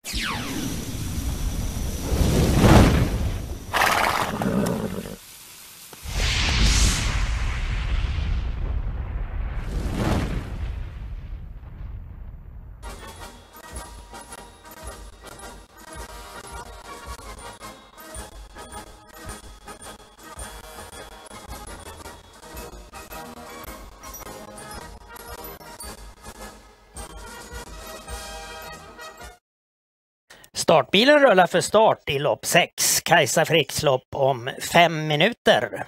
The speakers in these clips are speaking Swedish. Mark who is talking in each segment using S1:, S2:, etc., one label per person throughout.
S1: Startbilen rullar för start i lopp 6, Kajsa Fricks lopp om 5 minuter.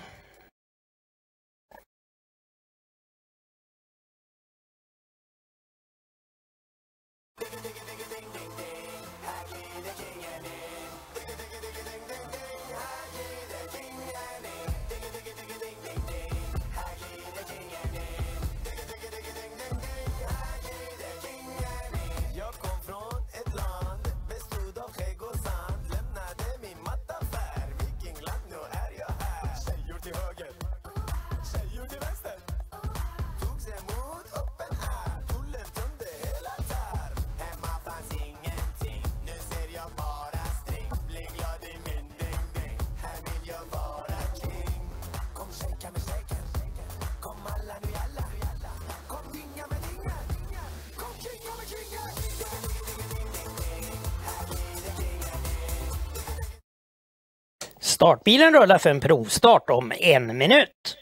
S1: Startbilen rullar för en provstart om 1 minut.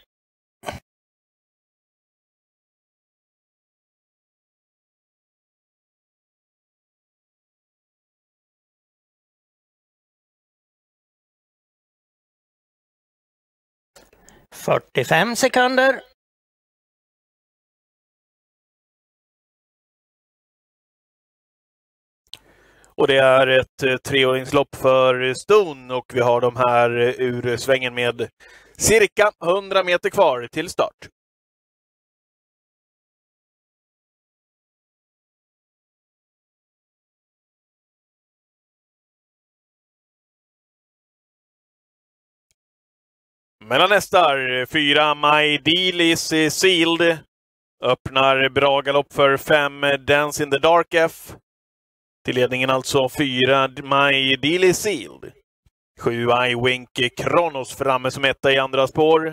S1: –45 sekunder.
S2: Och det är ett treåringslopp för Stone och vi har de här ur svängen med cirka 100 meter kvar till start. Mellan nästar 4 My Deal is Sealed. Öppnar bra galopp för 5 Dance in the Dark F. Till ledningen alltså 4 My Deal is Sealed. 7 I Wink Kronos framme som etta i andra spår.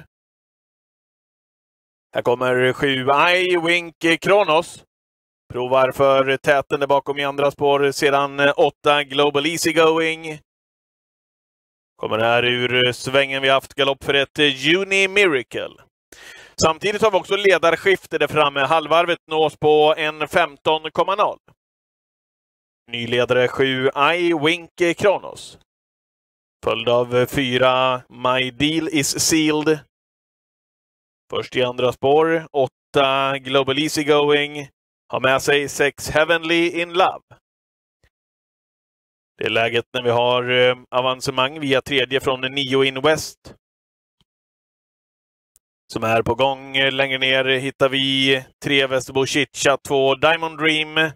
S2: Här kommer 7 I Wink Kronos. Provar för täten där bakom i andra spår. Sedan 8 Global Easy Going. Kommer här ur svängen vi haft galopp för ett Uni Miracle. Samtidigt har vi också ledarskifte där framme. Halvvarvet nås på en 15,0. Nyledare 7 I Wink Kronos. Följd av 4 My Deal is Sealed. Först i andra spår 8 Global Easy Going. Har med sig 6 Heavenly in Love. Det är läget när vi har avancemang via tredje från 9 in West. Som är på gång. Längre ner hittar vi 3 Västerbo Chitchat, 2 Diamond Dream.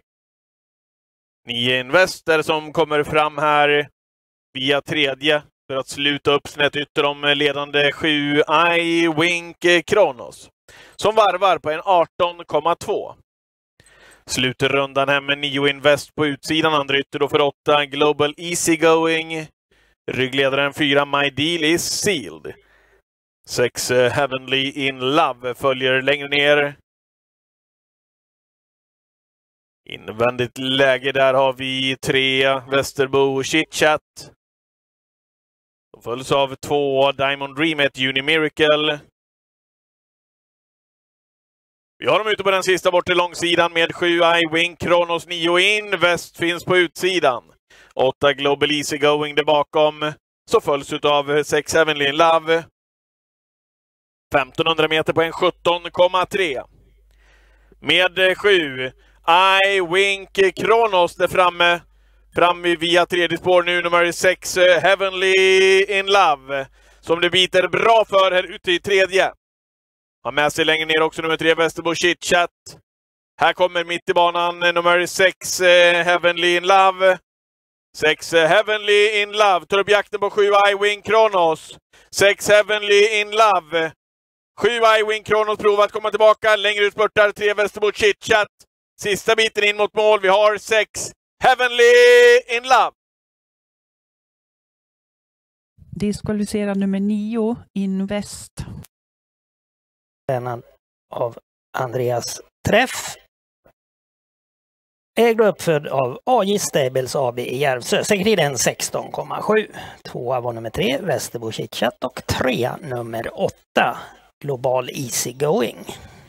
S2: 9 in West är som kommer fram här via tredje för att sluta upp snett ytter om ledande 7 I Wink Kronos. Som varvar på en 18,2. Sluter rundan hem med 9 in West på utsidan, andra ytter då för 8 Global Easy Going. Ryggledaren 4 My Deal is Sealed. 6 Heavenly in Love följer längre ner. Invändigt läge där har vi 3 Västerbo Chitchat. De följs av 2 Diamond Dream, ett Uni Miracle. Vi har dem ute på den sista bort till långsidan med 7 I Wink Kronos, 9 in. Väst finns på utsidan. 8 Global Easy Going där bakom. Så följs av 6 Heavenly in Love. 1500 meter på en 17,3. Med 7 I Wink Kronos där framme. Fram via tredje spår nu, nummer 6 Heavenly in Love. Som det biter bra för här ute i tredje. Har med sig längre ner också nummer 3 Västerbo Chitchat. Här kommer mitt i banan nummer 6 Heavenly in Love. 6 Heavenly in Love tar upp jakten på 7 I Wink Kronos. 6 Heavenly in Love. 7 I Wink Kronos provar att komma tillbaka. Längre ut spurtar 3 Västerbo Chitchat. Sista biten in mot mål. Vi har 6 Heavenly in Love.
S3: Diskvalificerad nummer 9, Invest.
S1: Tränad av Andreas Träff. Ägd och uppfödd av AJ Stables AB i Järvsö. Segertiden 16,7. 2 var nummer 3, Västerbo Chitchat, och 3 nummer 8, Global Easy Going.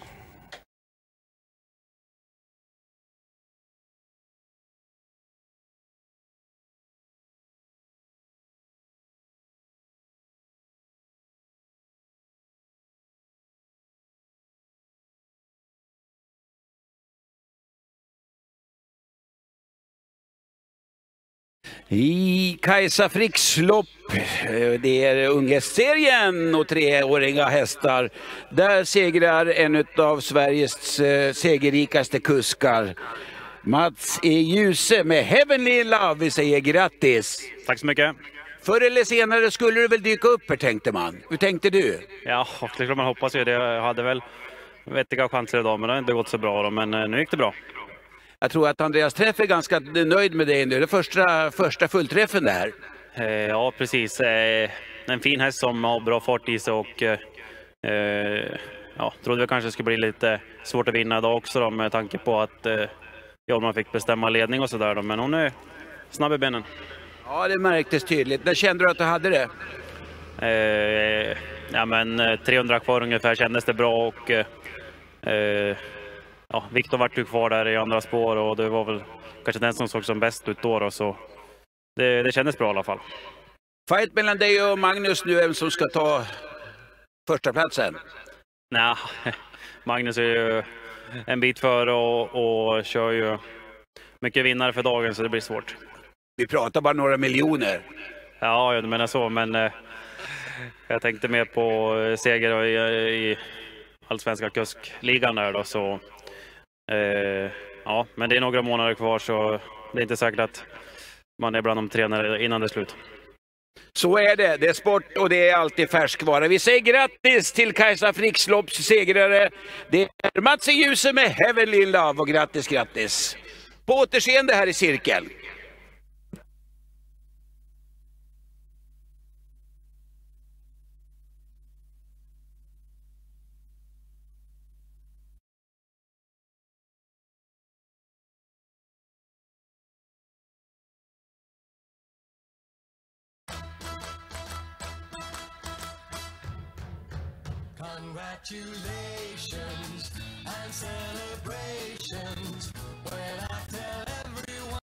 S4: I Kajsa Fricks lopp, det är unghästserien och 3-åriga hästar. Där segrar en av Sveriges segerrikaste kuskar, Mats E. Djuse med Heavenly Love. Vi säger grattis.
S5: Tack så mycket.
S4: Förr eller senare skulle du väl dyka upp här, tänkte man. Hur tänkte du?
S5: Ja, det är klart man hoppas ju det. Jag hade väl vettiga chanser idag, men det har inte gått så bra då. Men nu gick det bra.
S4: Jag tror att Andreas Träff är ganska nöjd med dig nu. Det är första fullträffen där.
S5: Ja, precis. En fin häst som har bra fart i sig och ja, trodde vi kanske skulle bli lite svårt att vinna idag också då, med tanke på att Jorma fick bestämma ledning och sådär då. Men hon är snabb i benen.
S4: Ja, det märktes tydligt. När kände du att du hade det?
S5: Ja, men 300 kvar ungefär kändes det bra och ja, Viktor vart ju kvar där i andra spår och det var väl kanske den som såg som bäst ut då, så det kändes bra i alla fall.
S4: Fight mellan dig och Magnus nu, vem som ska ta första platsen?
S5: Nej, Magnus är ju en bit före och kör ju mycket vinnare för dagen, så det blir svårt.
S4: Vi pratar bara några miljoner.
S5: Ja, jag menar så, men jag tänkte mer på seger i allsvenska kuskligan där då, så ja, men det är några månader kvar, så det är inte säkert att man är bland de tre innan det är slut.
S4: Så är det. Det är sport och det är alltid färskvara. Vi säger grattis till Kajsa Fricks lopps segrare. Det är Mats E. Djuse med Heavenly Love, och grattis. På återseende här i cirkeln.
S6: Congratulations and celebrations when I tell